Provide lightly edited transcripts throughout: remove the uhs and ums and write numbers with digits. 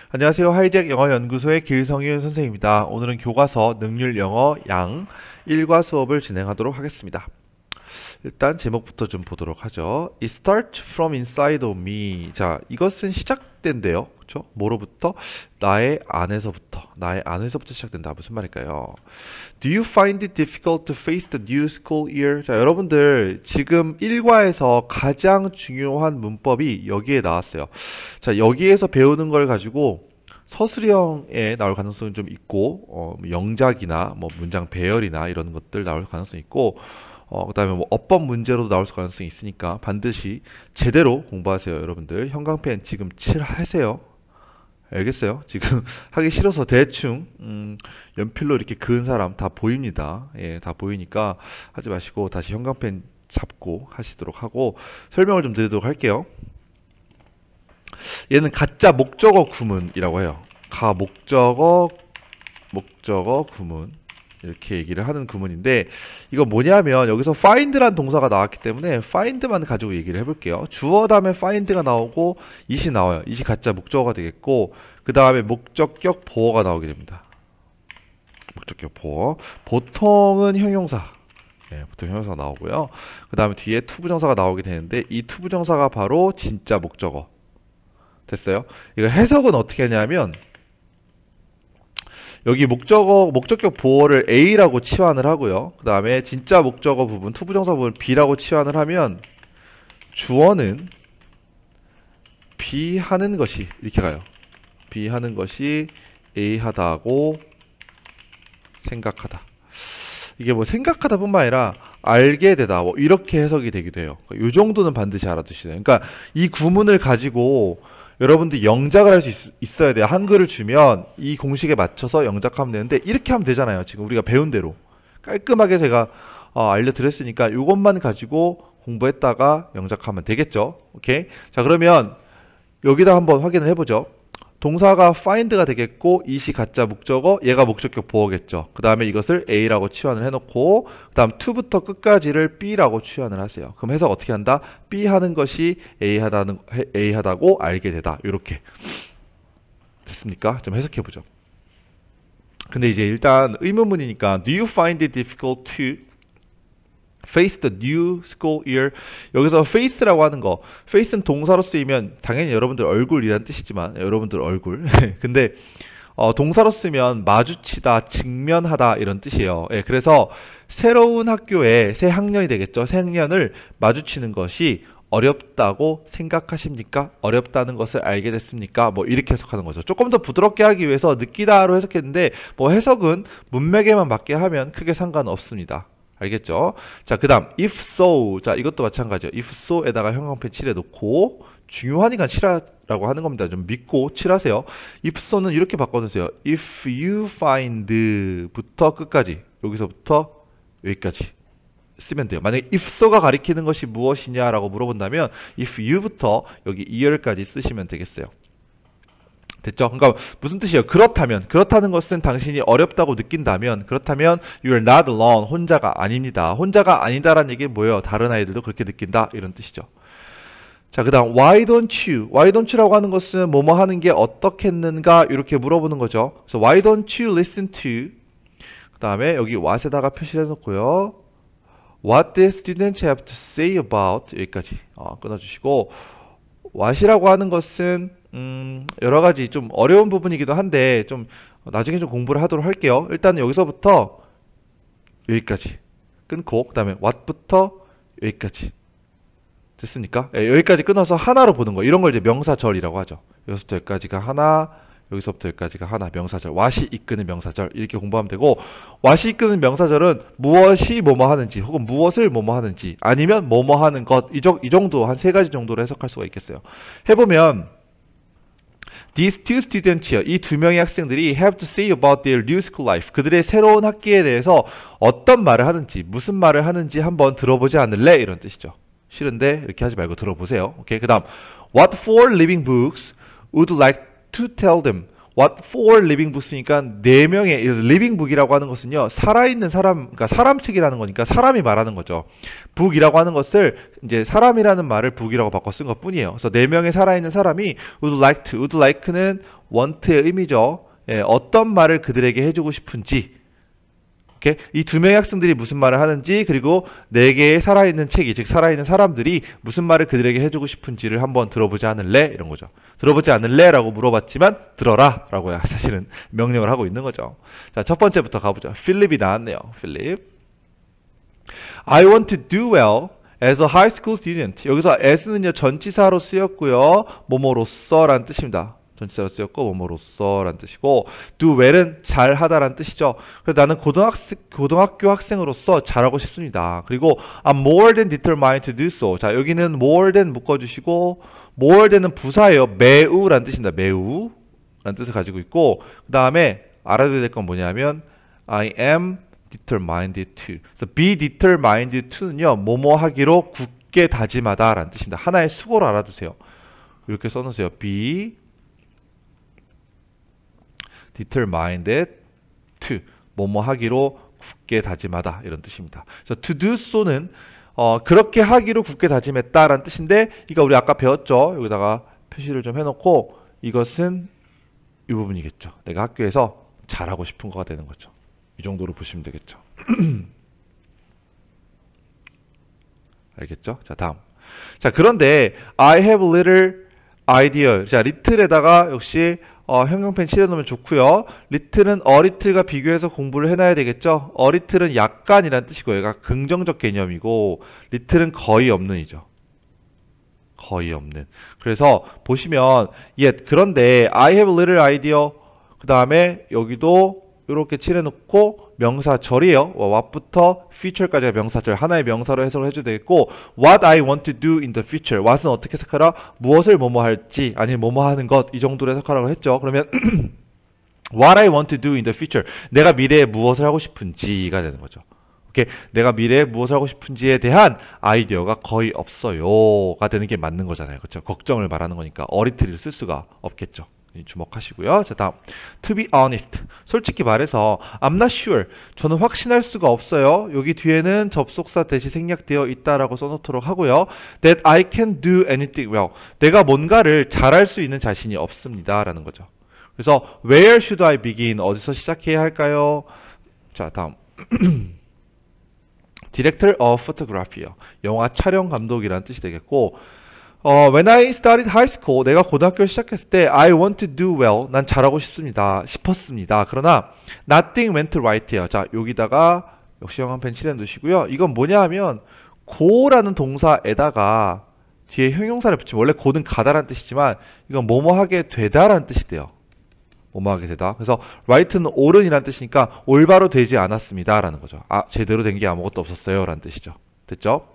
안녕하세요. 하이잭 영어연구소의 길성윤 선생님입니다. 오늘은 교과서 능률 영어 양 1과 수업을 진행하도록 하겠습니다. 일단 제목부터 좀 보도록 하죠. It starts from inside of me. 자, 이것은 시작된대요. 그렇죠? 뭐로부터? 나의 안에서부터 시작된다. 무슨 말일까요? Do you find it difficult to face the new school year? 자, 여러분들 지금 1과에서 가장 중요한 문법이 여기에 나왔어요. 자, 여기에서 배우는 걸 가지고 서술형에 나올 가능성은 좀 있고, 영작이나 뭐 문장 배열이나 이런 것들 나올 가능성이 있고, 그 다음에 뭐 어법 문제로도 나올 가능성이 있으니까 반드시 제대로 공부하세요, 여러분들. 형광펜 지금 칠하세요. 알겠어요? 지금 하기 싫어서 대충 연필로 이렇게 그은 사람 다 보입니다. 예, 다 보이니까 하지 마시고 다시 형광펜 잡고 하시도록 하고 설명을 좀 드리도록 할게요. 얘는 가짜 목적어 구문이라고 해요. 목적어 구문 이렇게 얘기를 하는 구문인데 이거 뭐냐면 여기서 find란 동사가 나왔기 때문에 find만 가지고 얘기를 해볼게요. 주어 다음에 find가 나오고 it이 나와요. it이 가짜 목적어가 되겠고 그 다음에 목적격 보어가 나오게 됩니다. 목적격 보어. 보통은 형용사. 네, 보통 형용사가 나오고요. 그 다음에 뒤에 투부정사가 나오게 되는데 이 투부정사가 바로 진짜 목적어. 됐어요? 이거 해석은 어떻게 하냐면 여기 목적격 보어를 A라고 치환을 하고요. 그 다음에 진짜 목적어 부분, 투부정사 부분 B라고 치환을 하면 주어는 B 하는 것이 이렇게 가요. B 하는 것이 A 하다고 생각하다. 이게 뭐 생각하다 뿐만 아니라 알게 되다 뭐 이렇게 해석이 되기도 해요. 이 정도는 반드시 알아두시네요. 그러니까 이 구문을 가지고 여러분들 영작을 할 수 있어야 돼요. 한글을 주면 이 공식에 맞춰서 영작하면 되는데 이렇게 하면 되잖아요. 지금 우리가 배운 대로 깔끔하게 제가 알려드렸으니까 이것만 가지고 공부했다가 영작하면 되겠죠. 오케이. 자, 그러면 여기다 한번 확인을 해보죠. 동사가 find가 되겠고 it이 가짜 목적어, 얘가 목적격 보어겠죠. 그 다음에 이것을 A라고 치환을 해놓고 그 다음 to부터 끝까지를 B라고 치환을 하세요. 그럼 해석 어떻게 한다? B 하는 것이 A 하다고 알게 되다. 이렇게 됐습니까? 좀 해석해보죠. 근데 이제 일단 의문문이니까 Do you find it difficult to face the new school year? 여기서 face라고 하는 거, face는 동사로 쓰이면 당연히 여러분들 얼굴이란 뜻이지만 여러분들 얼굴 근데 동사로 쓰면 마주치다, 직면하다 이런 뜻이에요. 예, 그래서 새로운 학교에 새 학년이 되겠죠. 새 학년을 마주치는 것이 어렵다고 생각하십니까? 어렵다는 것을 알게 됐습니까? 뭐 이렇게 해석하는 거죠. 조금 더 부드럽게 하기 위해서 느끼다로 해석했는데 뭐 해석은 문맥에만 맞게 하면 크게 상관없습니다. 알겠죠? 자, 그 다음 if so. 자, 이것도 마찬가지예요. if so에다가 형광펜 칠해 놓고 중요하니까 칠하라고 하는 겁니다. 좀 믿고 칠하세요. if so는 이렇게 바꿔놓으세요. if you find 부터 끝까지, 여기서부터 여기까지 쓰면 돼요. 만약에 if so가 가리키는 것이 무엇이냐라고 물어본다면 if you부터 여기 year까지 쓰시면 되겠어요. 됐죠? 그러니까 무슨 뜻이에요? 그렇다는 것은 당신이 어렵다고 느낀다면, 그렇다면 you're not alone, 혼자가 아닙니다. 혼자가 아니다라는 얘기는 뭐예요? 다른 아이들도 그렇게 느낀다, 이런 뜻이죠. 자, 그 다음 why don't you라고 하는 것은 뭐뭐 하는 게 어떻겠는가 이렇게 물어보는 거죠. 그래서 why don't you listen to, 그 다음에 여기 what에다가 표시를 해놓고요. what the students have to say about, 여기까지 끊어주시고, what이라고 하는 것은 여러 가지 좀 어려운 부분이기도 한데 좀 나중에 좀 공부를 하도록 할게요. 일단 여기서부터 여기까지 끊고 그 다음에 what부터 여기까지 됐습니까? 예, 여기까지 끊어서 하나로 보는 거, 이런 걸 이제 명사절이라고 하죠. 여기서부터 여기까지가 하나, 여기서부터 여기까지가 하나, 명사절. what이 이끄는 명사절, 이렇게 공부하면 되고, what이 이끄는 명사절은 무엇이 뭐뭐 하는지 혹은 무엇을 뭐뭐 하는지 아니면 뭐뭐 하는 것, 이 정도 한 세 가지 정도로 해석할 수가 있겠어요. 해보면 These two students here, 이 두 명의 학생들이 have to say about their new school life. 그들의 새로운 학기에 대해서 어떤 말을 하는지, 무슨 말을 하는지 한번 들어보지 않을래? 이런 뜻이죠. 싫은데 이렇게 하지 말고 들어보세요. 오케이. 그다음 What four living books would you like to tell them? What four living books니까 네 명의 living book이라고 하는 것은요, 살아있는 사람, 그러니까 사람 책이라는 거니까 사람이 말하는 거죠. book이라고 하는 것을 이제 사람이라는 말을 book이라고 바꿔 쓴 것뿐이에요. 그래서 네 명의 살아있는 사람이 would like는 want의 의미죠. 예, 어떤 말을 그들에게 해주고 싶은지. 이 두 명의 학생들이 무슨 말을 하는지, 그리고 네 개의 살아있는 책이, 즉 살아있는 사람들이 무슨 말을 그들에게 해주고 싶은지를 한번 들어보지 않을래? 이런 거죠. 들어보지 않을래? 라고 물어봤지만 들어라! 라고 사실은 명령을 하고 있는 거죠. 자, 첫 번째부터 가보죠. 필립이 나왔네요. 필립. I want to do well as a high school student. 여기서 as는요 전치사로 쓰였고요. 뭐뭐로써 라는 뜻입니다. 전치사로 쓰였고 뭐뭐로써 라는 뜻이고, do well은 잘하다 라는 뜻이죠. 그래서 나는 고등학교 학생으로서 잘하고 싶습니다. 그리고 I'm more than determined to do so. 자, 여기는 more than 묶어주시고, more than은 부사예요. 매우 라는 뜻입니다. 매우 라는 뜻을 가지고 있고, 그 다음에 알아둬야 될 건 뭐냐면 I am determined to. 그래서 be determined to는요 뭐뭐 하기로 굳게 다짐하다 라는 뜻입니다. 하나의 수고로 알아두세요. 이렇게 써놓으세요. be determined to. 뭐뭐 하기로 굳게 다짐하다 이런 뜻입니다. 그래서 to do so는 그렇게 하기로 굳게 다짐했다 라는 뜻인데, 이거 우리 아까 배웠죠. 여기다가 표시를 좀 해놓고, 이것은 이 부분이겠죠. 내가 학교에서 잘하고 싶은 거가 되는 거죠. 이 정도로 보시면 되겠죠. 알겠죠? 자, 다음. 자, 그런데 I have a little idea. 자, little에다가 역시 형용펜 칠해놓으면 좋고요. little은 a little과 비교해서 공부를 해놔야 되겠죠. a little은 약간이란 뜻이고, 얘가 긍정적 개념이고, little은 거의 없는이죠. 거의 없는. 그래서 보시면 그런데 I have a little idea. 그 다음에 여기도 이렇게 칠해놓고 명사절이에요. what부터 future까지가 명사절, 하나의 명사로 해석을 해줘도 되겠고, what I want to do in the future. what은 어떻게 해석하라? 무엇을 뭐뭐 할지, 아니면 뭐뭐 하는 것, 이 정도로 해석하라고 했죠. 그러면 what I want to do in the future. 내가 미래에 무엇을 하고 싶은지가 되는 거죠. 오케이? 내가 미래에 무엇을 하고 싶은지에 대한 아이디어가 거의 없어요가 되는 게 맞는 거잖아요. 그렇죠? 걱정을 말하는 거니까 어리트를 쓸 수가 없겠죠. 주목하시고요. 자, 다음. To be honest. 솔직히 말해서 I'm not sure. 저는 확신할 수가 없어요. 여기 뒤에는 접속사 대시 생략되어 있다라고 써놓도록 하고요. That I can do anything well. 내가 뭔가를 잘할 수 있는 자신이 없습니다. 라는 거죠. 그래서 Where should I begin? 어디서 시작해야 할까요? 자, 다음. Director of Photography요. 영화 촬영 감독이라는 뜻이 되겠고, When I started high school, 내가 고등학교를 시작했을 때 I want to do well, 난 잘하고 싶었습니다. 그러나 nothing went right해요. 자, 여기다가 역시 형광펜 칠해 놓으시고요. 이건 뭐냐 하면 go라는 동사에다가 뒤에 형용사를 붙이면, 원래 go는 가다라는 뜻이지만 이건 뭐뭐 하게 되다라는 뜻이 돼요. 뭐뭐 하게 되다. 그래서 right는 옳은이라는 뜻이니까 올바로 되지 않았습니다 라는 거죠. 제대로 된 게 아무것도 없었어요 라는 뜻이죠. 됐죠?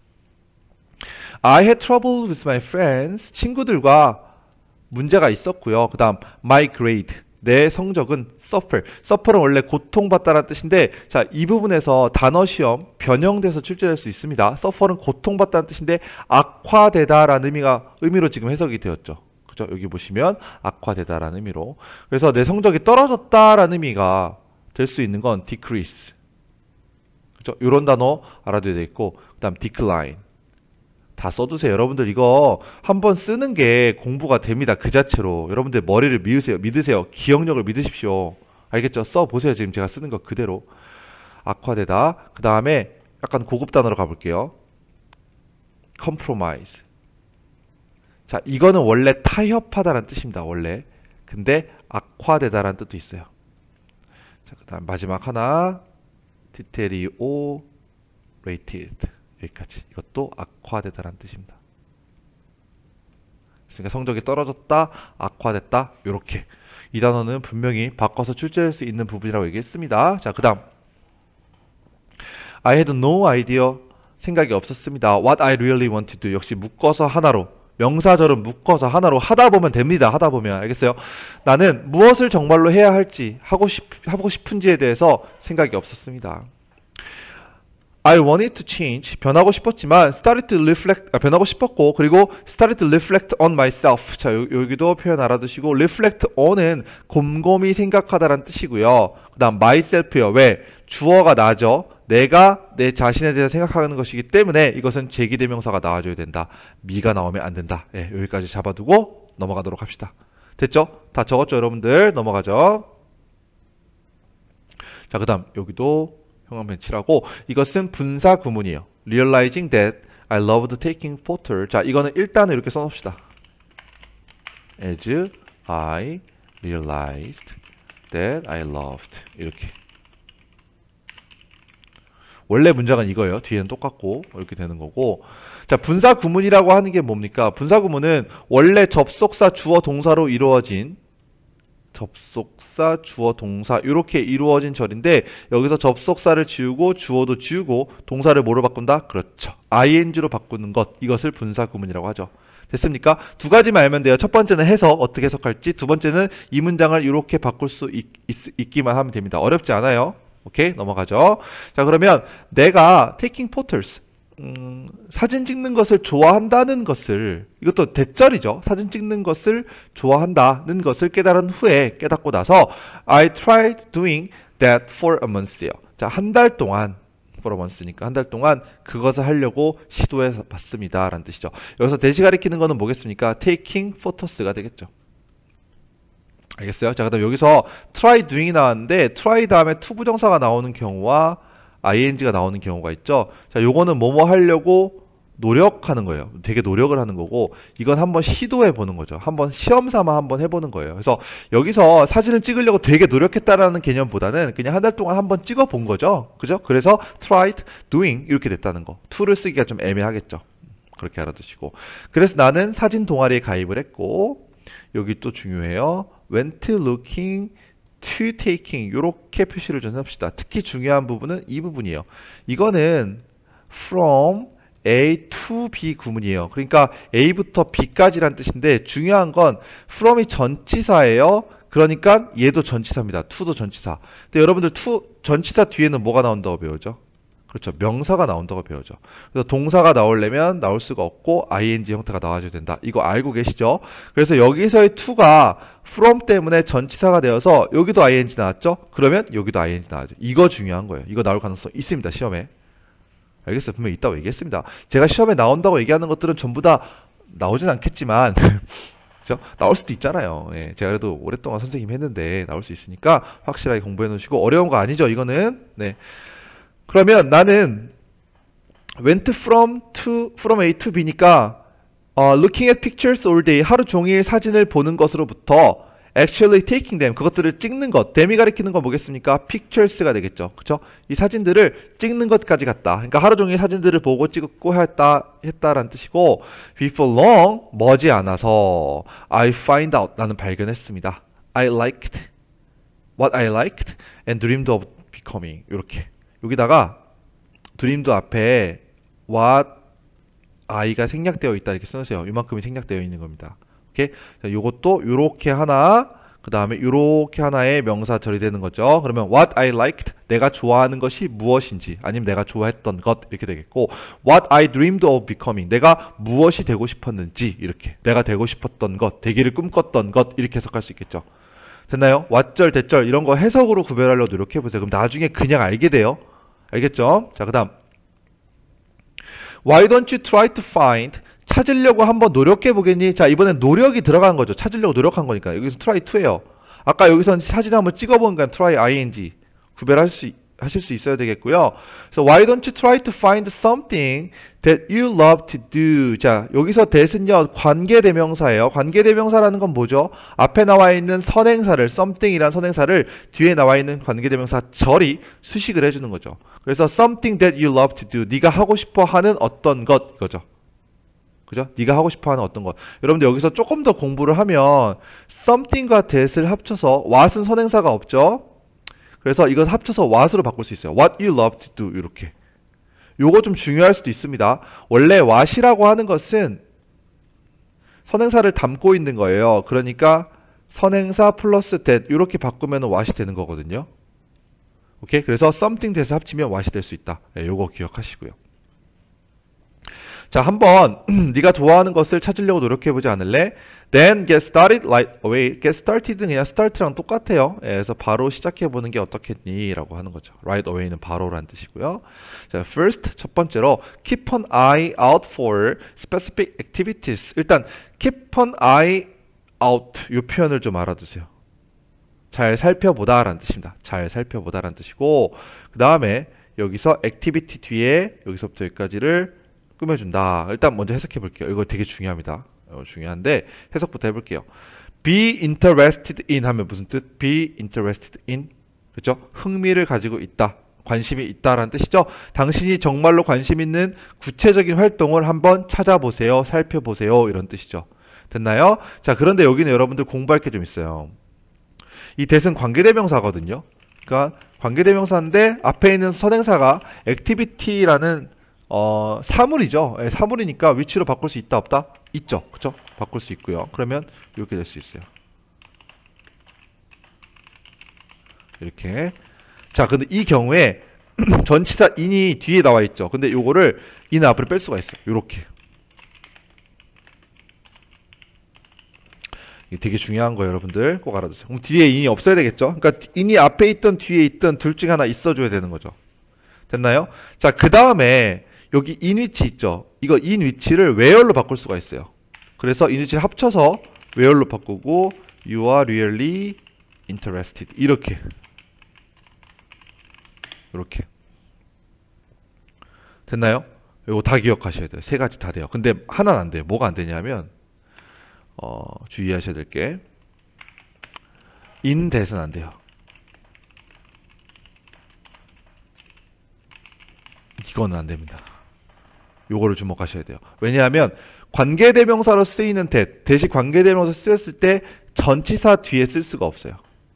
I had trouble with my friends. 친구들과 문제가 있었고요. 그 다음 my grade. 내 성적은 suffer. suffer은 원래 고통받다라는 뜻인데, 자, 이 부분에서 단어 시험 변형돼서 출제될 수 있습니다. suffer은 고통받다는 뜻인데 악화되다라는 의미로 지금 해석이 되었죠. 그죠? 여기 보시면 악화되다라는 의미로. 그래서 내 성적이 떨어졌다라는 의미가 될 수 있는 건 decrease. 그죠? 이런 단어 알아둬야 되겠고, 그 다음 decline. 다 써두세요. 여러분들 이거 한번 쓰는 게 공부가 됩니다. 그 자체로. 여러분들 머리를 믿으세요. 기억력을 믿으십시오. 알겠죠? 써보세요. 지금 제가 쓰는 거 그대로. 악화되다. 그 다음에 약간 고급 단어로 가볼게요. compromise. 자, 이거는 원래 타협하다라는 뜻입니다. 원래. 근데 악화되다라는 뜻도 있어요. 자, 그 다음 마지막 하나. deteriorated. 여기까지. 이것도 악화되다라는 뜻입니다. 그러니까 성적이 떨어졌다, 악화됐다, 요렇게. 이 단어는 분명히 바꿔서 출제할 수 있는 부분이라고 얘기했습니다. 자, 그 다음. I had no idea. 생각이 없었습니다. What I really want to do. 역시 묶어서 하나로. 명사절은 묶어서 하나로 하다 보면 됩니다. 하다 보면. 알겠어요? 나는 무엇을 정말로 해야 할지, 하고 싶은지에 대해서 생각이 없었습니다. I wanted to change. 변하고 싶었지만 started to reflect. 변하고 싶었고, 그리고 started to reflect on myself. 자, 여기도 표현 알아두시고, reflect on은 곰곰이 생각하다라는 뜻이고요. 그 다음 myself요. 왜? 주어가 나죠. 내가 내 자신에 대해서 생각하는 것이기 때문에 이것은 제기대명사가 나와줘야 된다. 미가 나오면 안 된다. 예, 여기까지 잡아두고 넘어가도록 합시다. 됐죠? 다 적었죠, 여러분들? 넘어가죠. 자, 그 다음 여기도 형광펜 칠하고 이것은 분사 구문이에요. Realizing that I loved taking photos. 자, 이거는 일단은 이렇게 써놓읍시다. As I realized that I loved. 이렇게. 원래 문장은 이거예요. 뒤에는 똑같고 이렇게 되는 거고. 자, 분사 구문이라고 하는 게 뭡니까? 분사 구문은 원래 접속사 주어 동사로 이루어진 접속사 주어 동사 이렇게 이루어진 절인데 여기서 접속사를 지우고 주어도 지우고 동사를 뭐로 바꾼다? 그렇죠. ing로 바꾸는 것. 이것을 분사 구문이라고 하죠. 됐습니까? 두 가지만 알면 돼요. 첫 번째는 해석 어떻게 해석할지, 두 번째는 이 문장을 이렇게 바꿀 수 있기만 하면 됩니다. 어렵지 않아요. 오케이, 넘어가죠. 자, 그러면 내가 taking photos, 사진 찍는 것을 좋아한다는 것을, 이것도 대절이죠. 사진 찍는 것을 좋아한다는 것을 깨달은 후에, 깨닫고 나서 I tried doing that for a month예요. 자, 한 달 동안, for a month니까 한 달 동안 그것을 하려고 시도해 봤습니다 라는 뜻이죠. 여기서 대시 가리키는 거는 뭐겠습니까? taking photos가 되겠죠. 알겠어요? 자, 그 다음 여기서 try doing이 나왔는데 try 다음에 to 부정사가 나오는 경우와 ing가 나오는 경우가 있죠. 자, 요거는 뭐뭐 하려고 노력하는 거예요. 되게 노력을 하는 거고, 이건 한번 시도해 보는 거죠. 한번 시험 삼아 한번 해보는 거예요. 그래서 여기서 사진을 찍으려고 되게 노력했다라는 개념보다는 그냥 한 달 동안 한번 찍어 본 거죠. 그죠? 그래서 tried doing 이렇게 됐다는 거. to를 쓰기가 좀 애매하겠죠. 그렇게 알아두시고. 그래서 나는 사진 동아리에 가입을 했고, 여기 또 중요해요. went looking to taking 이렇게 표시를 좀 해봅시다. 특히 중요한 부분은 이 부분이에요. 이거는 from A to B 구문이에요. 그러니까 A부터 B까지란 뜻인데 중요한 건 from이 전치사예요. 그러니까 얘도 전치사입니다. to도 전치사. 근데 여러분들 to 전치사 뒤에는 뭐가 나온다고 배우죠? 그렇죠. 명사가 나온다고 배우죠. 그래서 동사가 나오려면 나올 수가 없고 ing 형태가 나와줘야 된다. 이거 알고 계시죠? 그래서 여기서의 to가 from 때문에 전치사가 되어서 여기도 ing 나왔죠? 그러면 여기도 ing 나와죠. 이거 중요한 거예요. 이거 나올 가능성 있습니다. 시험에. 알겠어요. 분명히 있다고 얘기했습니다. 제가 시험에 나온다고 얘기하는 것들은 전부 다 나오진 않겠지만 그렇죠? 나올 수도 있잖아요. 예, 제가 그래도 오랫동안 선생님 했는데 나올 수 있으니까 확실하게 공부해 놓으시고, 어려운 거 아니죠 이거는. 네. 그러면 나는 went from A to B니까 looking at pictures all day, 하루 종일 사진을 보는 것으로부터 actually taking them, 그것들을 찍는 것, them이 가리키는 건 뭐겠습니까? pictures가 되겠죠. 그쵸? 이 사진들을 찍는 것까지 갔다. 그러니까 하루 종일 사진들을 보고 찍고 했다라는 뜻이고, before long, 머지않아서 I find out, 나는 발견했습니다. I liked what I liked and dreamed of becoming. 이렇게 여기다가 dreamed 앞에 what I가 생략되어 있다 이렇게 써주세요. 이만큼이 생략되어 있는 겁니다. 오케이? 자, 요것도 요렇게 하나, 그 다음에 요렇게 하나의 명사 처리되는 거죠. 그러면 what I liked, 내가 좋아하는 것이 무엇인지, 아니면 내가 좋아했던 것 이렇게 되겠고, what I dreamed of becoming, 내가 무엇이 되고 싶었는지, 이렇게 내가 되고 싶었던 것, 되기를 꿈꿨던 것 이렇게 해석할 수 있겠죠. 됐나요? 왓절, 대절 이런 거 해석으로 구별하려고 노력해보세요. 그럼 나중에 그냥 알게 돼요. 알겠죠? 자, 그 다음 Why don't you try to find, 찾으려고 한번 노력해 보겠니? 자, 이번엔 노력이 들어간 거죠. 찾으려고 노력한 거니까. 여기서 try to예요. 아까 여기서 사진 한번 찍어보니까 try ing 하실 수 있어야 되겠고요. 그래서 why don't you try to find something that you love to do. 자, 여기서 that은요 관계대명사예요. 관계대명사라는 건 뭐죠? 앞에 나와 있는 선행사를, something이란 선행사를 뒤에 나와 있는 관계대명사 절이 수식을 해주는 거죠. 그래서 something that you love to do, 네가 하고 싶어 하는 어떤 것, 이거죠. 그죠? 네가 하고 싶어 하는 어떤 것. 여러분들 여기서 조금 더 공부를 하면 something과 that을 합쳐서 what은 선행사가 없죠? 그래서 이것 합쳐서 what으로 바꿀 수 있어요. What you love to do 이렇게. 요거 좀 중요할 수도 있습니다. 원래 what이라고 하는 것은 선행사를 담고 있는 거예요. 그러니까 선행사 플러스 that 이렇게 바꾸면 what이 되는 거거든요. 오케이? 그래서 something that을 합치면 what이 될 수 있다. 네, 요거 기억하시고요. 자, 한번 네가 좋아하는 것을 찾으려고 노력해보지 않을래? Then get started right away. Get started는 그냥 start랑 똑같아요. 예, 그래서 바로 시작해보는 게 어떻겠니? 라고 하는 거죠. Right away는 바로라는 뜻이고요. 자, first, 첫 번째로 keep an eye out for specific activities. 일단 keep an eye out 이 표현을 좀 알아두세요. 잘 살펴보다 라는 뜻입니다. 잘 살펴보다 라는 뜻이고, 그 다음에 여기서 activity 뒤에 여기서부터 여기까지를 꾸며준다. 일단 먼저 해석해 볼게요. 이거 되게 중요합니다. 중요한데 해석부터 해볼게요. be interested in 하면 무슨 뜻? be interested in, 그죠? 흥미를 가지고 있다, 관심이 있다라는 뜻이죠. 당신이 정말로 관심 있는 구체적인 활동을 한번 찾아보세요, 살펴보세요, 이런 뜻이죠. 됐나요? 자, 그런데 여기는 여러분들 공부할 게 좀 있어요. 이 that은 관계대명사거든요. 그러니까 관계대명사인데 앞에 있는 선행사가 activity라는 사물이죠. 예, 사물이니까 위치로 바꿀 수 있다 없다? 있죠. 그쵸? 바꿀 수 있고요. 그러면 이렇게 될 수 있어요. 이렇게. 자, 근데 이 경우에 전치사 in이 뒤에 나와 있죠. 근데 요거를 in 앞으로 뺄 수가 있어요. 요렇게. 이게 되게 중요한 거예요, 여러분들. 꼭 알아두세요. 그럼 뒤에 in이 없어야 되겠죠? 그러니까 in이 앞에 있던 뒤에 있던 둘 중에 하나 있어줘야 되는 거죠. 됐나요? 자, 그 다음에 여기 in 위치 있죠? 이거 in 위치를 where로 바꿀 수가 있어요. 그래서 in 위치를 합쳐서 where로 바꾸고 you are really interested 이렇게 됐나요? 이거 다 기억하셔야 돼요. 세 가지 다 돼요. 근데 하나는 안 돼요. 뭐가 안 되냐면 주의하셔야 될 게 in that은 안 돼요. 이거는 안 됩니다. 요거를 주목하셔야 돼요. 왜냐하면 관계대명사로 쓰이는 that이 관계대명사 쓰였을 때 전치사 뒤에 쓸 수가 없어요.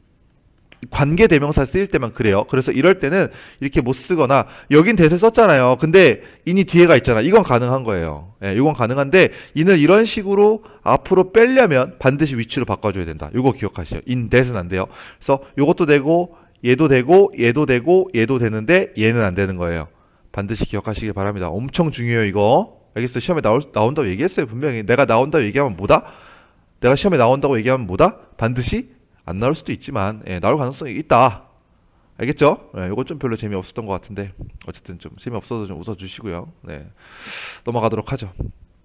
관계대명사 쓰일 때만 그래요. 그래서 이럴 때는 이렇게 못 쓰거나 여긴 that을 썼잖아요. 근데 in이 뒤에가 있잖아. 이건 가능한 거예요. 예, 이건 가능한데 in을 이런 식으로 앞으로 빼려면 반드시 위치로 바꿔줘야 된다. 이거 기억하세요. in that은 안 돼요. 그래서 이것도 되고 얘도 되고 얘도 되고 얘도 되는데 얘는 안 되는 거예요. 반드시 기억하시길 바랍니다. 엄청 중요해요, 이거. 알겠어요? 시험에 나온다고 얘기했어요, 분명히. 내가 나온다고 얘기하면 뭐다? 내가 시험에 나온다고 얘기하면 뭐다? 반드시 안 나올 수도 있지만, 예, 나올 가능성이 있다. 알겠죠? 예, 이건 좀 별로 재미없었던 것 같은데, 어쨌든 좀 재미없어도 좀 웃어주시고요. 네. 넘어가도록 하죠.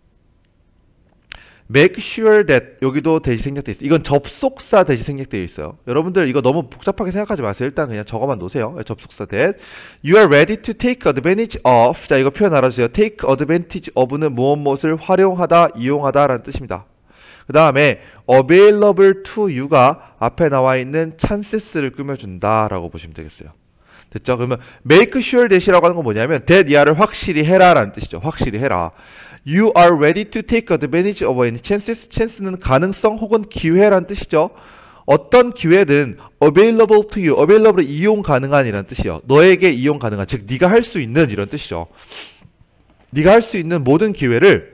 make sure that 여기도 대시 생략되어 있어요. 이건 접속사 대시 생략되어 있어요. 여러분들 이거 너무 복잡하게 생각하지 마세요. 일단 그냥 적어만 놓으세요. 접속사 that you are ready to take advantage of. 자, 이거 표현 알아주세요. take advantage of는 무엇을 활용하다, 이용하다 라는 뜻입니다. 그 다음에 available to you가 앞에 나와 있는 chances를 꾸며준다 라고 보시면 되겠어요. 됐죠? 그러면 make sure that이라고 하는 건 뭐냐면 that 이하를 확실히 해라 라는 뜻이죠. 확실히 해라. You are ready to take advantage of any chances. chance는 가능성 혹은 기회라는 뜻이죠. 어떤 기회든 available to you. available 이용 가능한 이라는 뜻이요. 너에게 이용 가능한, 즉 네가 할 수 있는 이런 뜻이죠. 네가 할 수 있는 모든 기회를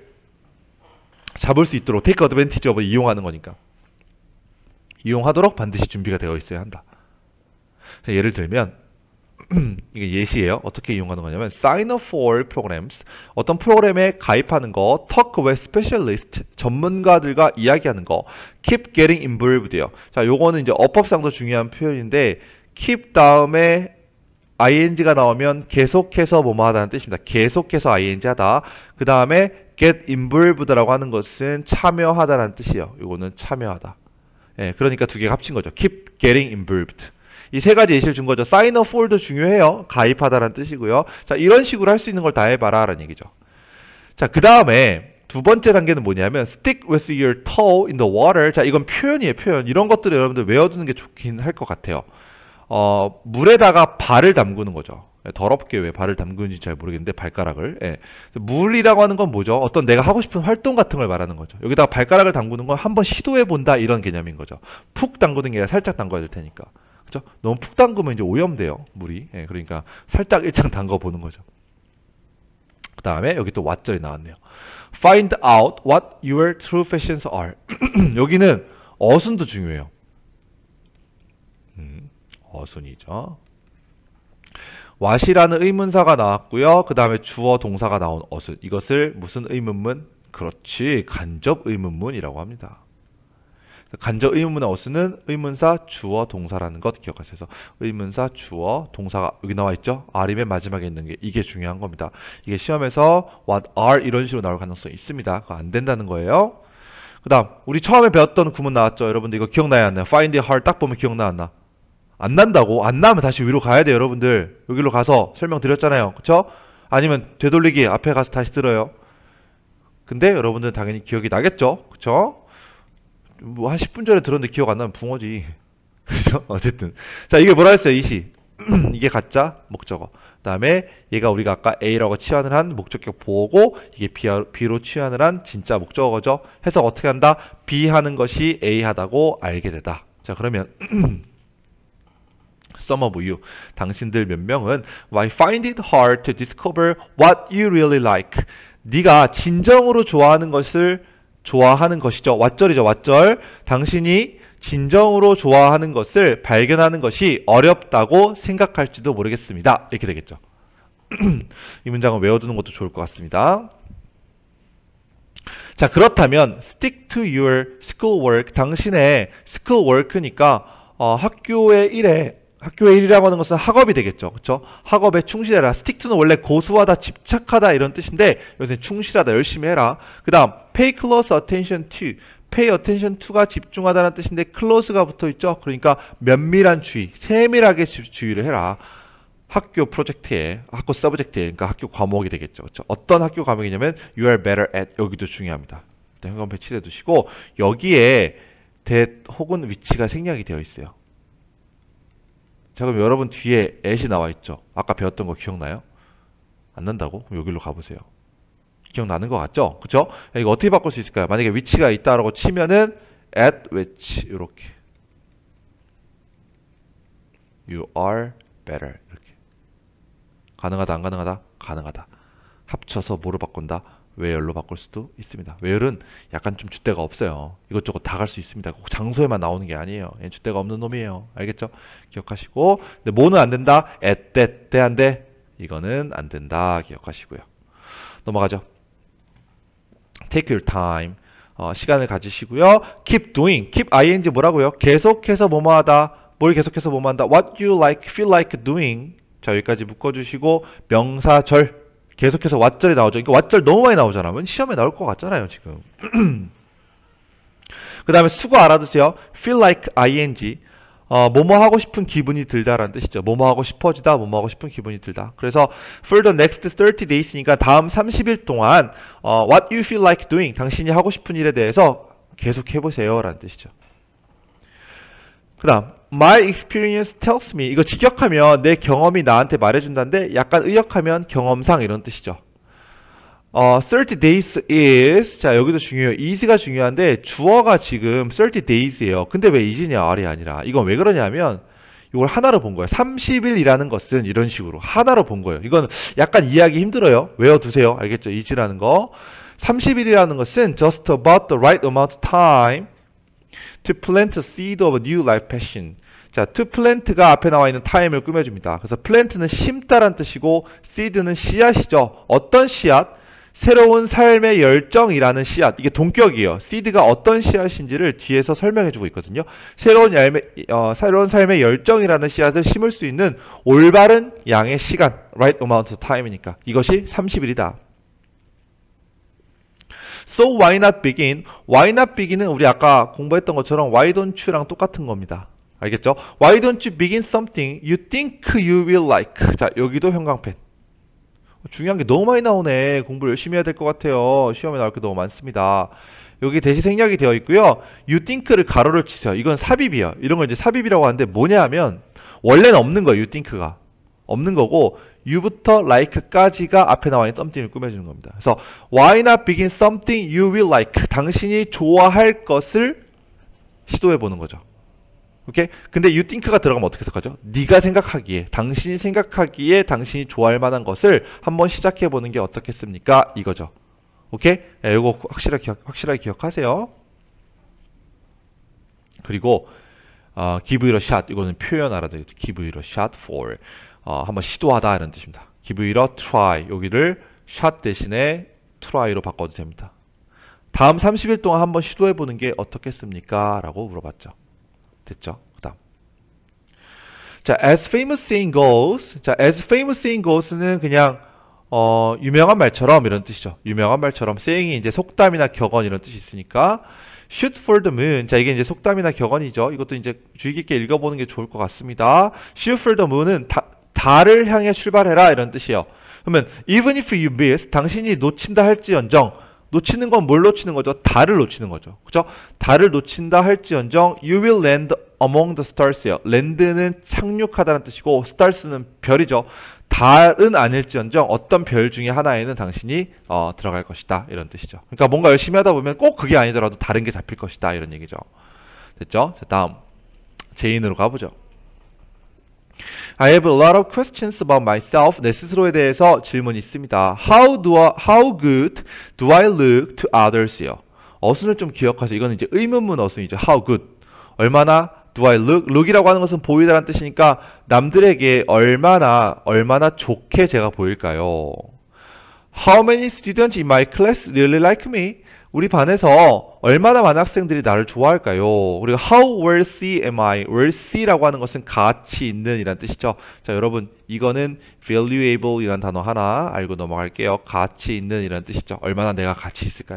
잡을 수 있도록 take advantage of 이용하는 거니까. 이용하도록 반드시 준비가 되어 있어야 한다. 예를 들면 이게 예시예요. 어떻게 이용하는 거냐면 sign up for programs, 어떤 프로그램에 가입하는 거, talk with specialist, 전문가들과 이야기하는 거, keep getting involved요. 자, 요거는 이제 어법상도 중요한 표현인데 keep 다음에 ing가 나오면 계속해서 뭐뭐 하다는 뜻입니다. 계속해서 ing 하다. 그 다음에 get involved라고 하는 것은 참여하다라는 뜻이에요. 요거는 참여하다. 예, 그러니까 두 개가 합친 거죠. keep getting involved. 이 세 가지 예시를 준 거죠. sign up for도 중요해요. 가입하다라는 뜻이고요. 자, 이런 식으로 할 수 있는 걸 다 해봐라 라는 얘기죠. 자, 그 다음에 두 번째 단계는 뭐냐면 stick with your toe in the water. 자, 이건 표현이에요. 표현. 이런 것들을 여러분들 외워두는 게 좋긴 할 것 같아요. 물에다가 발을 담그는 거죠. 더럽게 왜 발을 담그는지 잘 모르겠는데 발가락을. 예. 물이라고 하는 건 뭐죠? 어떤 내가 하고 싶은 활동 같은 걸 말하는 거죠. 여기다가 발가락을 담그는 건 한번 시도해 본다 이런 개념인 거죠. 푹 담그는 게 아니라 살짝 담가야 될 테니까. 그렇죠? 너무 푹 담그면 이제 오염돼요, 물이. 예, 그러니까 살짝 일단 담가 보는 거죠. 그 다음에 여기 또 what절이 나왔네요. Find out what your true fashions are. 여기는 어순도 중요해요. 어순이죠. what이라는 의문사가 나왔고요. 그 다음에 주어 동사가 나온 어순. 이것을 무슨 의문문? 그렇지, 간접 의문문이라고 합니다. 간접 의문문의 어순은 의문사, 주어, 동사라는 것 기억하셔서 의문사, 주어, 동사가 여기 나와 있죠? are의 마지막에 있는 게 이게 중요한 겁니다. 이게 시험에서 what are 이런 식으로 나올 가능성이 있습니다. 그거 안 된다는 거예요. 그 다음 우리 처음에 배웠던 구문 나왔죠. 여러분들 이거 기억나야 안 나요? find it hard 딱 보면 기억나 안 나? 안 난다고? 안 나면 다시 위로 가야 돼요. 여러분들 여기로 가서 설명드렸잖아요. 그쵸? 아니면 되돌리기 앞에 가서 다시 들어요. 근데 여러분들은 당연히 기억이 나겠죠? 그쵸? 뭐 한 10분 전에 들었는데 기억 안 나면 붕어지. 그죠? 어쨌든 자 이게 뭐라 했어요? 이시 이게 가짜 목적어. 그 다음에 얘가 우리가 아까 A라고 치환을 한 목적격 보호고 이게 B로 치환을 한 진짜 목적어죠. 해서 어떻게 한다? B 하는 것이 A 하다고 알게 되다. 자 그러면 Some of you 당신들 몇 명은 Why find it hard to discover what you really like? 네가 진정으로 좋아하는 것을 좋아하는 것이죠. 왓절이죠. 왓절. 당신이 진정으로 좋아하는 것을 발견하는 것이 어렵다고 생각할지도 모르겠습니다. 이렇게 되겠죠. 이 문장은 외워두는 것도 좋을 것 같습니다. 자 그렇다면 stick to your schoolwork. 당신의 schoolwork니까 학교의 일이라고 하는 것은 학업이 되겠죠. 그렇죠? 학업에 충실해라. stick to는 원래 고수하다, 집착하다 이런 뜻인데 여기서는 충실하다, 열심히 해라. 그 다음 pay close attention to. pay attention to가 집중하다는 뜻인데 close가 붙어있죠. 그러니까 면밀한 주의, 세밀하게 주의를 해라. 학교 프로젝트에, 학교 서브젝트에, 그러니까 학교 과목이 되겠죠. 그렇죠? 어떤 학교 과목이냐면 you are better at. 여기도 중요합니다. 일단 현관 배치해 두시고 여기에 that 혹은 위치가 생략이 되어 있어요. 자 그럼 여러분 뒤에 at이 나와 있죠. 아까 배웠던 거 기억나요? 안 난다고? 그럼 여기로 가보세요. 기억나는 것 같죠? 그쵸? 이거 어떻게 바꿀 수 있을까요? 만약에 위치가 있다라고 치면은 at which 이렇게 you are better 이렇게 가능하다 안 가능하다? 가능하다. 합쳐서 뭐로 바꾼다? where로 바꿀 수도 있습니다. where는 약간 좀 줏대가 없어요. 이것저것 다 갈 수 있습니다. 꼭 장소에만 나오는 게 아니에요. 얘는 줏대가 없는 놈이에요. 알겠죠? 기억하시고 근데 뭐는 안 된다? at that, 때 안 돼? 이거는 안 된다. 기억하시고요. 넘어가죠. Take your time. 시간을 가지시고요. Keep doing. Keep ing 뭐라고요? 계속해서 뭐뭐 하다. 뭘 계속해서 뭐뭐 한다. What you like, feel like doing. 자 여기까지 묶어주시고 명사절. 계속해서 왓절이 나오죠. 이거 왓절 너무 많이 나오잖아. 왠 시험에 나올 것 같잖아요 지금. 그 다음에 수거 알아두세요. feel like ing. 뭐뭐 하고 싶은 기분이 들다라는 뜻이죠. 뭐뭐 하고 싶어지다, 뭐뭐 하고 싶은 기분이 들다. 그래서 for the next 30 days니까 다음 30일 동안 what you feel like doing, 당신이 하고 싶은 일에 대해서 계속 해보세요 라는 뜻이죠. 그 다음 my experience tells me. 이거 직역하면 내 경험이 나한테 말해준다는데 약간 의역하면 경험상 이런 뜻이죠. 30 days is. 자 여기도 중요해요. is가 중요한데 주어가 지금 30 days예요. 근데 왜 is냐 R이 아니라. 이건 왜 그러냐면 이걸 하나로 본 거예요. 30일이라는 것은 이런 식으로 하나로 본 거예요. 이건 약간 이해하기 힘들어요. 외워두세요. 알겠죠? is라는 거. 30일이라는 것은 just about the right amount of time to plant a seed of a new life passion. 자, to plant가 앞에 나와 있는 time을 꾸며줍니다. 그래서 plant는 심다란 뜻이고 seed는 씨앗이죠. 어떤 씨앗? 새로운 삶의 열정이라는 씨앗. 이게 동격이에요. seed가 어떤 씨앗인지를 뒤에서 설명해주고 있거든요. 새로운 삶의 열정이라는 씨앗을 심을 수 있는 올바른 양의 시간, right amount of time이니까 이것이 30일이다. So why not begin? Why not begin은 우리 아까 공부했던 것처럼 why don't you랑 똑같은 겁니다. 알겠죠? Why don't you begin something you think you will like? 자, 여기도 형광펜. 중요한 게 너무 많이 나오네. 공부를 열심히 해야 될 것 같아요. 시험에 나올 게 너무 많습니다. 여기 대시 생략이 되어 있고요. You think를 가로를 치세요. 이건 삽입이에요. 이런 걸 이제 삽입이라고 하는데 뭐냐 하면 원래는 없는 거예요. You think가. 없는 거고 you부터 like까지가 앞에 나와 있는 썸띵을 꾸며주는 겁니다. 그래서 why not begin something you will like? 당신이 좋아할 것을 시도해 보는 거죠. 오케이? 근데 you think가 들어가면 어떻게 해석하죠? 네가 생각하기에, 당신이 생각하기에 당신이 좋아할 만한 것을 한번 시작해 보는 게 어떻겠습니까? 이거죠. 오케이? 네, 이거 확실하게 기억하세요. 그리고 give it a shot. 이거는 표현 알아둬요. give it a shot for. 한번 시도하다 이런 뜻입니다. give it a try. 여기를 shot 대신에 try로 바꿔도 됩니다. 다음 30일 동안 한번 시도해 보는 게 어떻겠습니까? 라고 물어봤죠. 됐죠? 그 다음. 자, as famous saying goes. 자, as famous saying goes는 그냥 유명한 말처럼 이런 뜻이죠. 유명한 말처럼 saying이 이제 속담이나 격언 이런 뜻이 있으니까 shoot for the moon. 자, 이게 이제 속담이나 격언이죠. 이것도 이제 주의 깊게 읽어보는 게 좋을 것 같습니다. shoot for the moon은 달을 향해 출발해라 이런 뜻이에요. 그러면 even if you miss, 당신이 놓친다 할지언정, 놓치는 건 뭘 놓치는 거죠? 달을 놓치는 거죠. 그죠? 달을 놓친다 할지언정 you will land among the stars예요. land는 착륙하다는 뜻이고 stars는 별이죠. 달은 아닐지언정 어떤 별 중에 하나에는 당신이 들어갈 것이다 이런 뜻이죠. 그러니까 뭔가 열심히 하다 보면 꼭 그게 아니더라도 다른 게 잡힐 것이다 이런 얘기죠. 됐죠? 자, 다음 제인으로 가보죠. I have a lot of questions about myself. 내 스스로에 대해서 질문이 있습니다. How good do I look to others요? 어순을 좀 기억하세요. 이거는 이제 의문문 어순이죠. How good. 얼마나 do I look? look이라고 하는 것은 보이다라는 뜻이니까 남들에게 얼마나 좋게 제가 보일까요? How many students in my class really like me? 우리 반에서 얼마나 많은 학생들이 나를 좋아할까요? 그리고 how wealthy am I? wealthy라고 하는 것은 가치 있는 이란 뜻이죠. 자, 여러분 이거는 valuable 이란 단어 하나 알고 넘어갈게요. 가치 있는 이란 뜻이죠. 얼마나 내가 가치 있을까요?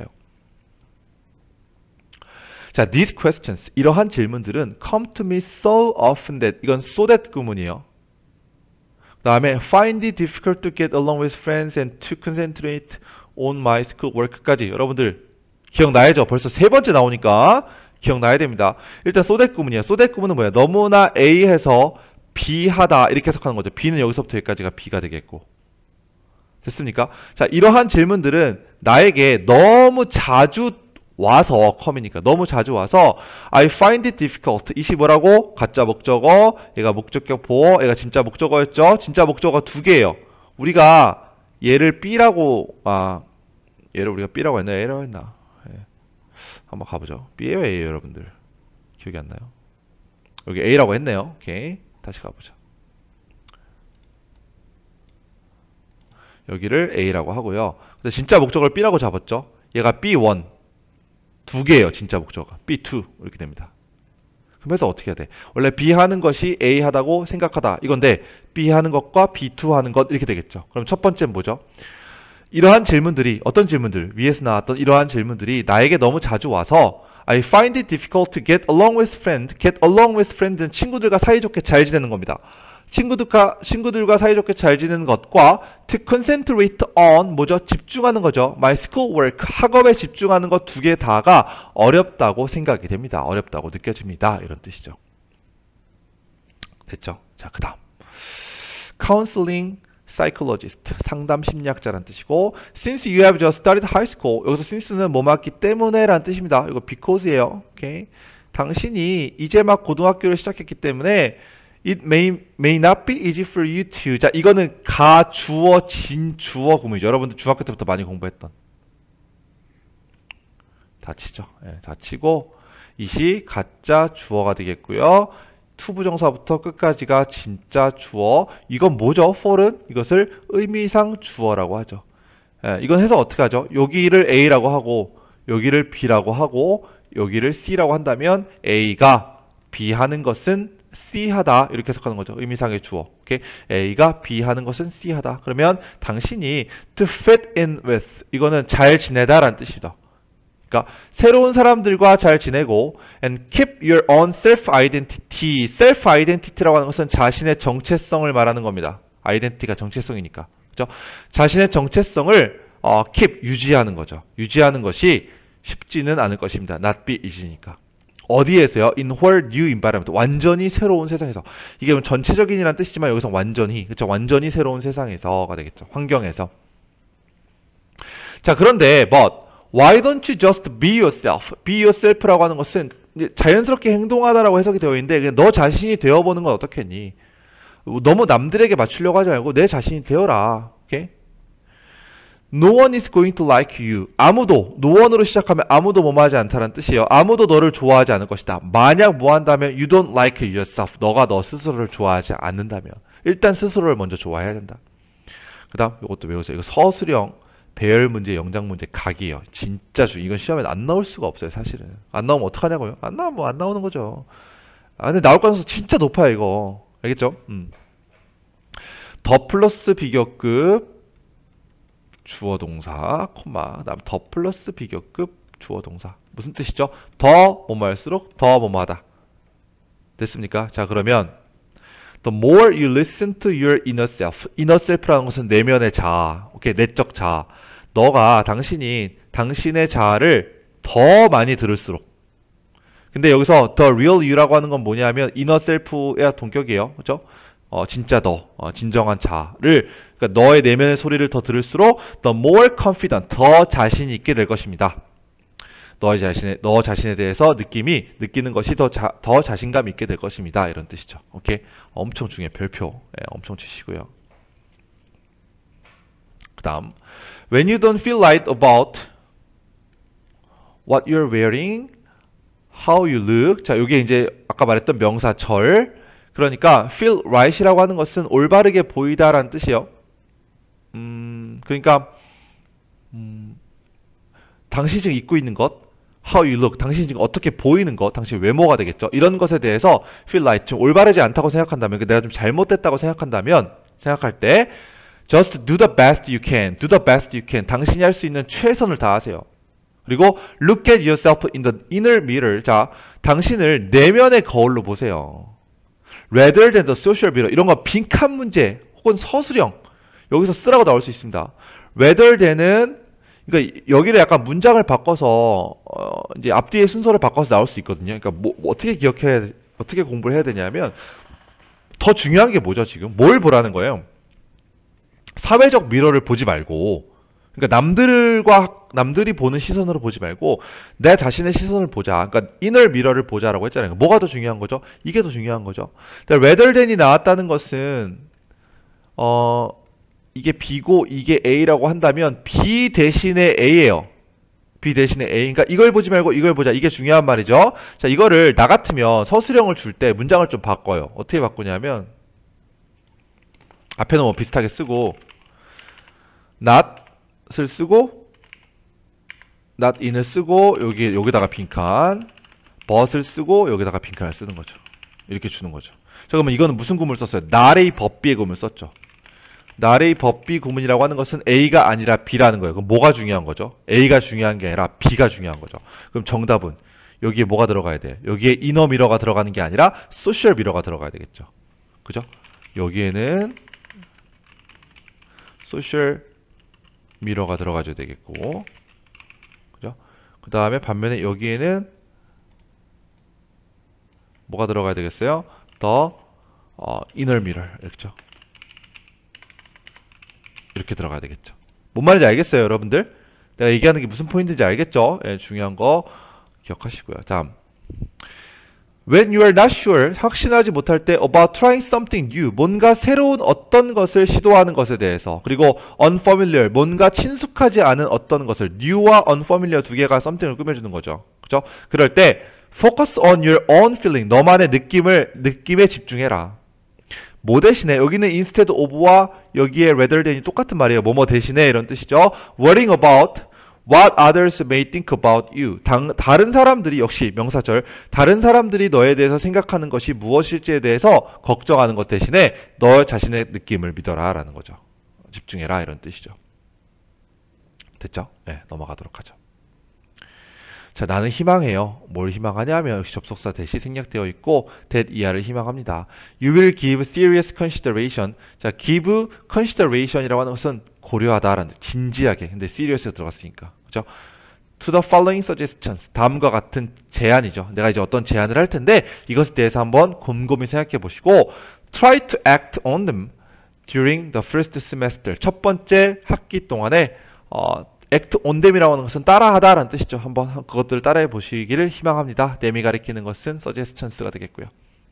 자, these questions, 이러한 질문들은 come to me so often that, 이건 so that 구문이에요. 그 다음에 find it difficult to get along with friends and to concentrate on my school work까지 여러분들 기억나야죠. 벌써 세 번째 나오니까 기억나야 됩니다. 일단 so that 구문이에요. so that 구문은 뭐야? 너무나 A 해서 B 하다 이렇게 해석하는 거죠. B는 여기서부터 여기까지가 B가 되겠고. 됐습니까? 자, 이러한 질문들은 나에게 너무 자주 와서, 컴이니까 너무 자주 와서 I find it difficult. 이시 뭐라고? 가짜 목적어, 얘가 목적격 보어, 얘가 진짜 목적어였죠. 진짜 목적어 두 개예요. 우리가 얘를 B라고 얘를 우리가 B라고 했나 A라고 했나? 예. 한번 가보죠. B예요 A예요 여러분들? 기억이 안 나요? 여기 A라고 했네요. 오케이, 다시 가보죠. 여기를 A라고 하고요. 근데 진짜 목적어를 B라고 잡았죠. 얘가 B1 두 개예요. 진짜 목적어가 B2 이렇게 됩니다. 그래서 어떻게 해야 돼? 원래 B 하는 것이 A 하다고 생각하다 이건데 B 하는 것과 B2 하는 것 이렇게 되겠죠. 그럼 첫 번째는 뭐죠? 이러한 질문들이, 어떤 질문들, 위에서 나왔던 이러한 질문들이 나에게 너무 자주 와서 I find it difficult to get along with friends. get along with friends는 친구들과 사이좋게 잘 지내는 겁니다. 친구들과 사이좋게 잘 지내는 것과 to concentrate on, 뭐죠? 집중하는 거죠. my school work, 학업에 집중하는 것 두 개 다가 어렵다고 생각이 됩니다. 어렵다고 느껴집니다. 이런 뜻이죠. 됐죠? 자, 그 다음 counseling psychologist, 상담 심리학자라는 뜻이고 since you have just started high school, 여기서 since는 뭐 맞기 때문에 라는 뜻입니다. 이거 because예요. 오케이. 당신이 이제 막 고등학교를 시작했기 때문에 it may not be easy for you to. 자, 이거는 가주어 진주어 구문이죠. 여러분들 중학교 때부터 많이 공부했던. 다 치죠. 예, 다 치고 이시 가짜 주어가 되겠고요. 투부정사부터 끝까지가 진짜 주어. 이건 뭐죠? for은 이것을 의미상 주어라고 하죠. 예, 이건 해서 어떻게 하죠? 여기를 A라고 하고 여기를 B라고 하고 여기를 C라고 한다면 A가 B 하는 것은 C 하다 이렇게 해석하는 거죠. 의미상의 주어. 오케이? A가 B 하는 것은 C 하다. 그러면 당신이 to fit in with, 이거는 잘 지내다 라는 뜻이다. 그러니까 새로운 사람들과 잘 지내고 and keep your own self-identity. self-identity라고 하는 것은 자신의 정체성을 말하는 겁니다. identity가 정체성이니까. 그렇죠? 자신의 정체성을 keep, 유지하는 거죠. 유지하는 것이 쉽지는 않을 것입니다. not be easy니까. 어디에서요? in whole new environment. 완전히 새로운 세상에서. 이게 전체적인이라는 뜻이지만 여기서 완전히, 그렇죠? 완전히 새로운 세상에서가 되겠죠. 환경에서. 자, 그런데 but why don't you just be yourself? be yourself라고 하는 것은 이제 자연스럽게 행동하다라고 해석이 되어 있는데 그냥 너 자신이 되어보는 건 어떻겠니? 너무 남들에게 맞추려고 하지 말고 내 자신이 되어라. 오케이? No one is going to like you. 아무도, no one으로 시작하면 아무도 뭐뭐하지 않다는 뜻이에요. 아무도 너를 좋아하지 않을 것이다. 만약 뭐 한다면 you don't like yourself. 너가 너 스스로를 좋아하지 않는다면 일단 스스로를 먼저 좋아해야 된다. 그 다음 이것도 외우세요. 이거 서술형 배열 문제, 영장 문제 각이에요. 진짜 이건 시험에 안 나올 수가 없어요. 사실은. 안 나오면 어떡하냐고요? 안 나오면 뭐 안 나오는 거죠. 근데 나올 가능성 진짜 높아요. 이거. 알겠죠? 더 플러스 비교급 주어 동사, 콤마, 그 다음 더 플러스 비교급 주어 동사. 무슨 뜻이죠? 더 뭐뭐할수록 더 뭐뭐하다. 됐습니까? 자, 그러면 The more you listen to your inner self. inner self라는 것은 내면의 자아. 오케이, 내적 자아. 너가 당신이 당신의 자아를 더 많이 들을수록. 근데 여기서 the real you라고 하는 건 뭐냐면 inner self의 동격이에요. 그죠? 진짜 너, 진정한 자아를, 그러니까 너의 내면의 소리를 더 들을수록 the more confident, 더 자신 있게 될 것입니다. 너 자신에 대해서 느끼는 것이 더 자신감 있게 될 것입니다. 이런 뜻이죠. 오케이? 엄청 중요해. 별표. 예, 엄청 치시고요. 그 다음. When you don't feel right about what you're wearing, how you look. 자, 이게 이제 아까 말했던 명사절. 그러니까 feel right이라고 하는 것은 올바르게 보이다라는 뜻이에요. 그러니까 당신이 지금 입고 있는 것, how you look, 당신이 지금 어떻게 보이는 것, 당신 외모가 되겠죠. 이런 것에 대해서 feel right, 좀 올바르지 않다고 생각한다면, 내가 좀 잘못됐다고 생각할 때 just do the best you can, do the best you can. 당신이 할 수 있는 최선을 다하세요. 그리고 look at yourself in the inner mirror. 자, 당신을 내면의 거울로 보세요. Rather than the social mirror. 이런 거 빈칸 문제 혹은 서술형 여기서 쓰라고 나올 수 있습니다. Rather than은 그러니까 여기를 약간 문장을 바꿔서 이제 앞뒤의 순서를 바꿔서 나올 수 있거든요. 그러니까 어떻게 공부를 해야 되냐면 더 중요한 게 뭐죠 지금? 뭘 보라는 거예요? 사회적 미러를 보지 말고, 그러니까 남들이 보는 시선으로 보지 말고 내 자신의 시선을 보자. 그러니까 inner mirror를 보자라고 했잖아요. 뭐가 더 중요한 거죠? 이게 더 중요한 거죠. rather than이 나왔다는 것은 이게 B고 이게 A라고 한다면 B 대신에 A예요. B 대신에 A. 그러니까 이걸 보지 말고 이걸 보자. 이게 중요한 말이죠. 자, 이거를 나 같으면 서술형을 줄 때 문장을 좀 바꿔요. 어떻게 바꾸냐면 앞에는 뭐 비슷하게 쓰고 not을 쓰고 not in을 쓰고 여기다가 빈칸, but을 쓰고 여기다가 빈칸을 쓰는 거죠. 이렇게 주는 거죠. 자, 그러면 이거는 무슨 구문을 썼어요? not의 but-B의 구문을 썼죠. not의 but-B 구문이라고 하는 것은 A가 아니라 B라는 거예요. 그럼 뭐가 중요한 거죠? A가 중요한 게 아니라 B가 중요한 거죠. 그럼 정답은 여기에 뭐가 들어가야 돼요? 여기에 inner mirror가 들어가는 게 아니라 social mirror가 들어가야 되겠죠. 그죠? 여기에는 social mirror가 들어가줘야 되겠고, 그죠? 그 다음에 반면에 여기에는 뭐가 들어가야 되겠어요? 더 inner mirror, 이렇죠? 이렇게 들어가야 되겠죠. 뭔 말인지 알겠어요, 여러분들? 내가 얘기하는 게 무슨 포인트인지 알겠죠? 예, 중요한 거 기억하시고요. 다음. When you are not sure, 확신하지 못할 때 about trying something new, 뭔가 새로운 어떤 것을 시도하는 것에 대해서, 그리고 unfamiliar, 뭔가 친숙하지 않은 어떤 것을, new와 unfamiliar 두 개가 something을 꾸며주는 거죠. 그죠? 그럴 때 focus on your own feeling, 너만의 느낌에 집중해라. 뭐 대신에 여기는 instead of와 여기에 rather than이 똑같은 말이에요. 뭐뭐 대신에 이런 뜻이죠. Worrying about what others may think about you. 다른 사람들이, 역시 명사절, 다른 사람들이 너에 대해서 생각하는 것이 무엇일지에 대해서 걱정하는 것 대신에 너 자신의 느낌을 믿어라 라는 거죠. 집중해라 이런 뜻이죠. 됐죠? 네, 넘어가도록 하죠. 자, 나는 희망해요. 뭘 희망하냐면 역시 접속사 대시 생략되어 있고 that 이하를 희망합니다. You will give serious consideration. 자, give consideration이라고 하는 것은 고려하다라는 뜻, 진지하게. 근데 serious가 들어갔으니까. 그죠? To the following suggestions. 다음과 같은 제안이죠. 내가 이제 어떤 제안을 할 텐데 이것에 대해서 한번 곰곰이 생각해 보시고 try to act on them during the first semester. 첫 번째 학기 동안에 act on them이라고 하는 것은 따라하다라는 뜻이죠. 한번 그것들을 따라해 보시기를 희망합니다. them이 가리키는 것은 suggestions가 되겠고요.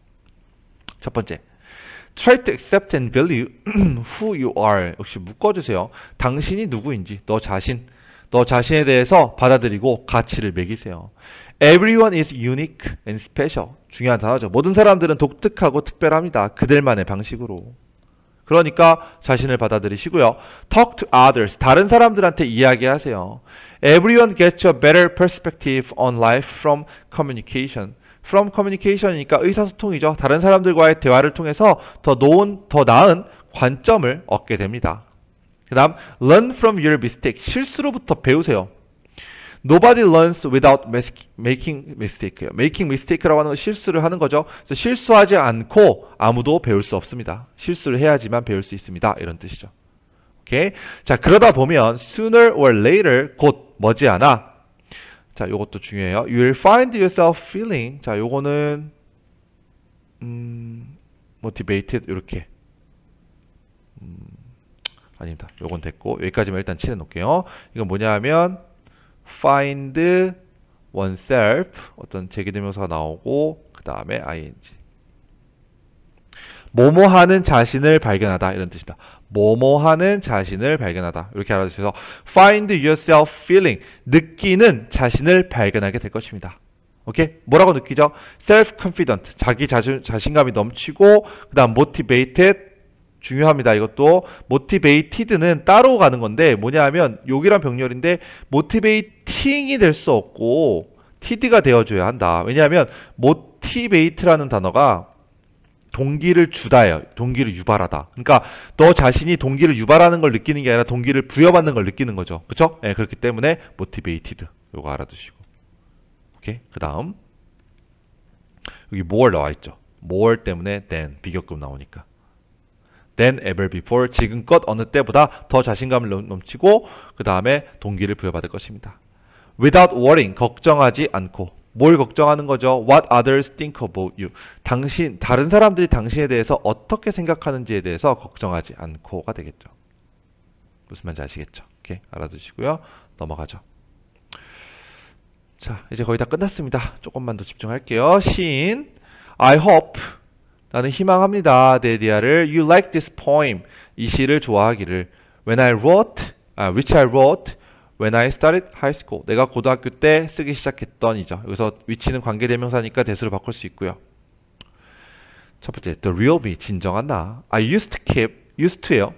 첫 번째, try to accept and value who you are. 역시 묶어주세요. 당신이 누구인지, 너 자신에 대해서 받아들이고 가치를 매기세요. Everyone is unique and special. 중요한 단어죠. 모든 사람들은 독특하고 특별합니다. 그들만의 방식으로. 그러니까 자신을 받아들이시고요. Talk to others. 다른 사람들한테 이야기하세요. Everyone gets a better perspective on life from communication. From communication이니까 의사소통이죠. 다른 사람들과의 대화를 통해서 더 나은 관점을 얻게 됩니다. 그 다음, learn from your mistake. 실수로부터 배우세요. Nobody learns without making mistake예요. making mistake라고 하는 건 실수를 하는 거죠. 그래서 실수하지 않고 아무도 배울 수 없습니다. 실수를 해야지만 배울 수 있습니다. 이런 뜻이죠. 오케이. 자, 그러다 보면 sooner or later 곧 머지않아. 자, 요것도 중요해요. You will find yourself feeling. 자, 요거는 motivated 이렇게. 아닙니다. 요건 됐고 여기까지만 일단 칠해 놓을게요. 이건 뭐냐 하면 find oneself 어떤 제기대명사가 나오고 그 다음에 ing 뭐뭐 하는 자신을 발견하다 이런 뜻입니다. 뭐뭐 하는 자신을 발견하다 이렇게 알아주셔서 find yourself feeling 느끼는 자신을 발견하게 될 것입니다. 오케이? 뭐라고 느끼죠? self-confident 자기 자신감이 넘치고 그 다음 motivated 중요합니다. 이것도 motivated는 따로 가는 건데 뭐냐 하면 여기란 병렬인데 motivating이 될 수 없고 td가 되어줘야 한다. 왜냐하면 motivate라는 단어가 동기를 주다예요. 동기를 유발하다. 그러니까 너 자신이 동기를 유발하는 걸 느끼는 게 아니라 동기를 부여받는 걸 느끼는 거죠. 그렇죠? 네, 그렇기 때문에 motivated 요거 알아두시고 오케이? 그 다음 여기 more 나와 있죠. more 때문에 than 비교급 나오니까 than ever before 지금껏 어느 때보다 더 자신감을 넘치고 그 다음에 동기를 부여받을 것입니다. without worrying 걱정하지 않고 뭘 걱정하는 거죠? What others think about you 다른 사람들이 당신에 대해서 어떻게 생각하는지에 대해서 걱정하지 않고가 되겠죠. 무슨 말인지 아시겠죠? 오케이, 알아두시고요. 넘어가죠. 자, 이제 거의 다 끝났습니다. 조금만 더 집중할게요. 시인 I hope 나는 희망합니다. 데디아를 You like this poem. 이 시를 좋아하기를. Which I wrote when I started high school. 내가 고등학교 때 쓰기 시작했던이죠. 여기서 which는 관계대명사니까 대수로 바꿀 수 있고요. 첫 번째, the real me. 진정한 나. I used to예요.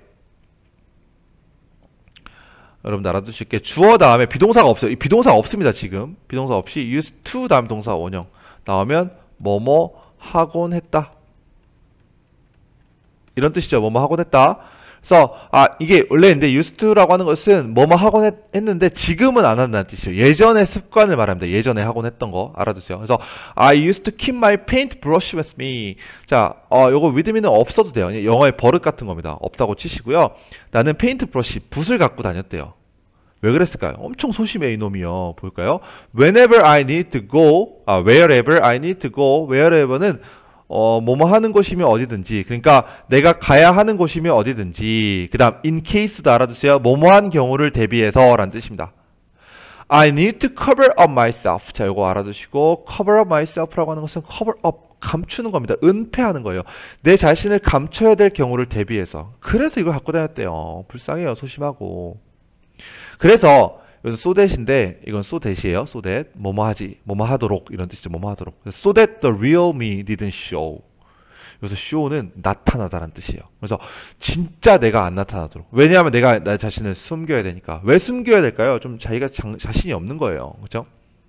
여러분들 알아두실게. 주어 다음에 비동사가 없어요. 이 비동사가 없습니다. 지금. 비동사 없이 used to 다음 동사 원형 나오면 뭐뭐 하곤 했다. 이런 뜻이죠. 뭐뭐 하곤 했다. 그래서 이게 원래 근데 used to라고 하는 것은 뭐뭐 하곤 했는데 지금은 안 한다는 뜻이에요. 예전의 습관을 말합니다. 예전에 하곤 했던 거 알아두세요. 그래서 I used to keep my paintbrush with me. 자, 요거 with me는 없어도 돼요. 영어의 버릇 같은 겁니다. 없다고 치시고요. 나는 페인트브러시 붓을 갖고 다녔대요. 왜 그랬을까요? 엄청 소심해 이놈이요. 볼까요? Whenever I need to go, wherever I need to go, wherever는 뭐뭐 하는 곳이면 어디든지. 그러니까 내가 가야 하는 곳이면 어디든지. 그 다음 in case도 알아두세요. 뭐뭐한 경우를 대비해서 라는 뜻입니다. I need to cover up myself. 자, 이거 알아두시고 cover up myself라고 하는 것은 cover up, 감추는 겁니다. 은폐하는 거예요. 내 자신을 감춰야 될 경우를 대비해서. 그래서 이걸 갖고 다녔대요. 불쌍해요. 소심하고. 그래서 여기서 so that인데 이건 so that이에요. so that 뭐뭐 하지, 뭐뭐 하도록 이런 뜻이죠. 뭐뭐 하도록. so that the real me didn't show. 여기서 show는 나타나다라는 뜻이에요. 그래서 진짜 내가 안 나타나도록. 왜냐하면 내가 나 자신을 숨겨야 되니까. 왜 숨겨야 될까요? 좀 자기가 자신이 없는 거예요. 그렇죠?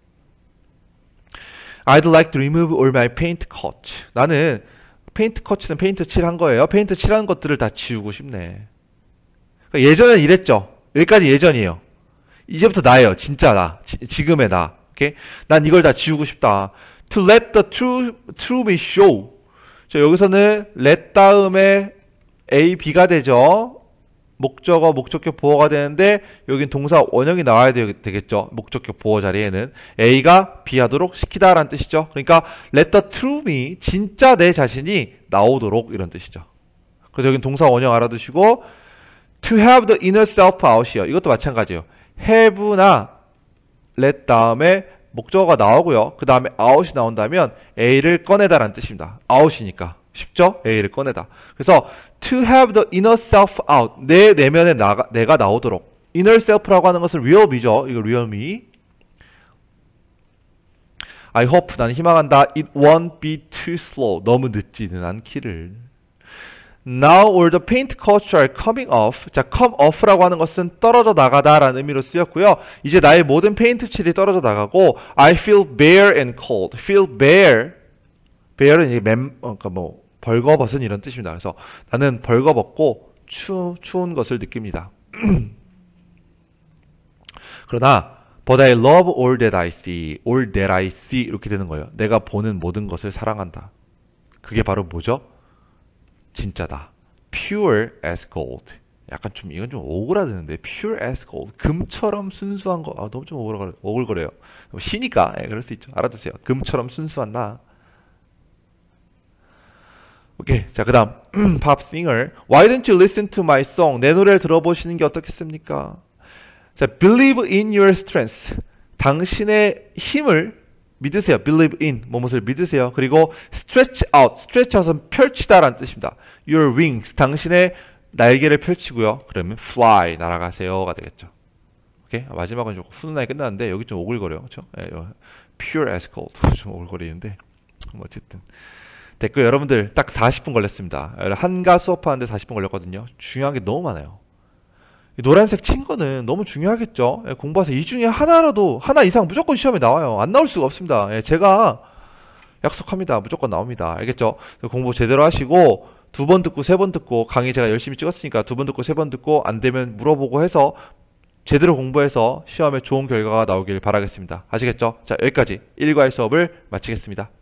I'd like to remove all my paint coats. 나는 페인트 커츠는 페인트 칠한 거예요. 페인트 칠한 것들을 다 지우고 싶네. 그러니까 예전엔 이랬죠. 여기까지 예전이에요. 이제부터 나예요. 진짜 나. 지금의 나. 오케이? 난 이걸 다 지우고 싶다. To let the true me show. 자, 여기서는 let 다음에 A, B가 되죠. 목적어, 목적격, 보어가 되는데 여긴 동사 원형이 나와야 되겠죠. 목적격, 보어 자리에는 A가 B 하도록 시키다 라는 뜻이죠. 그러니까 let the true me, 진짜 내 자신이 나오도록 이런 뜻이죠. 그래서 여긴 동사 원형 알아두시고 to have the inner self out이요. 이것도 마찬가지예요. have나 let 다음에 목적어가 나오고요. 그 다음에 out이 나온다면 A를 꺼내다 라는 뜻입니다. out이니까. 쉽죠? A를 꺼내다. 그래서 to have the inner self out. 내 내면에 내가 나오도록. inner self라고 하는 것은 real me죠. 이거 real me. I hope, 나는 희망한다. It won't be too slow. 너무 늦지는 않기를. Now all the paint coats are coming off. 자, come off라고 하는 것은 떨어져 나가다 라는 의미로 쓰였고요. 이제 나의 모든 페인트 칠이 떨어져 나가고 I feel bare and cold. feel bare. bare는 이게 그러니까 뭐 벌거벗은 이런 뜻입니다. 그래서 나는 벌거벗고 추운 것을 느낍니다. 그러나 But I love all that I see. All that I see. 이렇게 되는 거예요. 내가 보는 모든 것을 사랑한다. 그게 바로 뭐죠? 진짜다. Pure as gold. 약간 좀 이건 좀 오그라드는데 pure as gold. 금처럼 순수한 거. 아, 너무 좀 오글거려요. 시니까 예, 그럴 수 있죠. 알아두세요. 금처럼 순수한 나. 오케이. 자, 그다음 pop singer. Why don't you listen to my song? 내 노래를 들어보시는 게 어떻겠습니까? 자, believe in your strength. 당신의 힘을 믿으세요. believe in 뭐뭇을 믿으세요. 그리고 stretch out. stretch out은 펼치다라는 뜻입니다. your wings. 당신의 날개를 펼치고요. 그러면 fly 날아가세요가 되겠죠. 오케이? 마지막은 좀 훈훈하게 끝났는데 여기 좀 오글거려요. 그렇죠? 예, pure as gold. 좀 오글거리는데 뭐 어쨌든 됐고요. 여러분들 딱 40분 걸렸습니다. 한가 수업하는데 40분 걸렸거든요. 중요한 게 너무 많아요. 이 노란색 친 거는 너무 중요하겠죠. 예, 공부해서 이 중에 하나라도 하나 이상 무조건 시험에 나와요. 안 나올 수가 없습니다. 예, 제가 약속합니다. 무조건 나옵니다. 알겠죠? 공부 제대로 하시고 두 번 듣고 세 번 듣고 강의 제가 열심히 찍었으니까 두 번 듣고 세 번 듣고 안 되면 물어보고 해서 제대로 공부해서 시험에 좋은 결과가 나오길 바라겠습니다. 아시겠죠? 자, 여기까지 1과의 수업을 마치겠습니다.